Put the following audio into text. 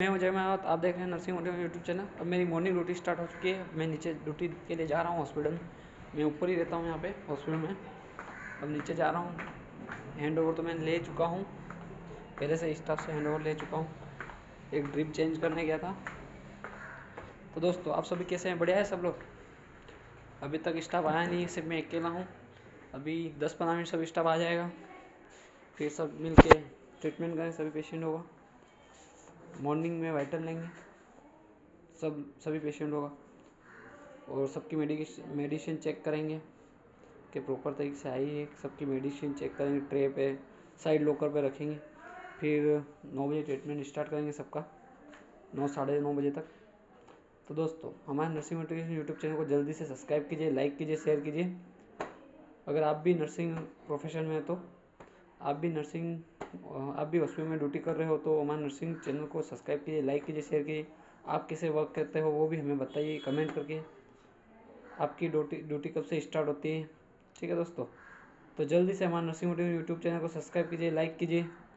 मैं जय मात, आप देख रहे हैं नर्सिंग मोटिवेशन यूट्यूब चैनल। अब मेरी मॉर्निंग ड्यूटी स्टार्ट हो चुकी है। मैं नीचे ड्यूटी के लिए जा रहा हूँ हॉस्पिटल। मैं ऊपर ही रहता हूँ यहाँ पे हॉस्पिटल में। अब नीचे जा रहा हूँ। हैंड ओवर तो मैं ले चुका हूँ, पहले से स्टाफ से हैंड ओवर ले चुका हूँ। एक ड्रिप चेंज करने गया था। तो दोस्तों, आप सभी कैसे हैं? बढ़िया है सब लोग? अभी तक स्टाफ आया नहीं है, सिर्फ मैं अकेला हूँ। अभी 10-15 मिनट सब स्टाफ आ जाएगा, फिर सब मिल के ट्रीटमेंट करें सभी पेशेंट होगा। मॉर्निंग में वाइटल लेंगे सभी पेशेंट होगा, और सबकी मेडिसिन चेक करेंगे कि प्रॉपर तरीके से आई है। सबकी मेडिसिन चेक करेंगे, ट्रे पे साइड लॉकर पे रखेंगे। फिर 9 बजे ट्रीटमेंट स्टार्ट करेंगे सबका, 9 साढ़े 9 बजे तक। तो दोस्तों, हमारे नर्सिंग मोटिवेशन यूट्यूब चैनल को जल्दी से सब्सक्राइब कीजिए, लाइक कीजिए, शेयर कीजिए। अगर आप भी नर्सिंग प्रोफेशन में हैं तो आप भी हॉस्पिटल में ड्यूटी कर रहे हो तो हमारे नर्सिंग चैनल को सब्सक्राइब कीजिए, लाइक कीजिए, शेयर कीजिए। आप कैसे वर्क करते हो वो भी हमें बताइए कमेंट करके। आपकी ड्यूटी कब से स्टार्ट होती है? ठीक है दोस्तों, तो जल्दी से हमारे नर्सिंग मोटिवेशन यूट्यूब चैनल को सब्सक्राइब कीजिए, लाइक कीजिए।